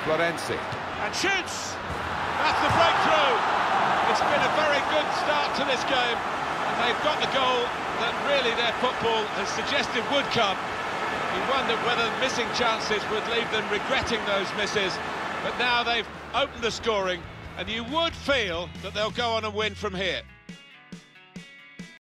Florenzi. And shoots! That's the breakthrough! It's been a very good start to this game, and they've got the goal that really their football has suggested would come. You wondered whether missing chances would leave them regretting those misses, but now they've opened the scoring, and you would feel that they'll go on and win from here.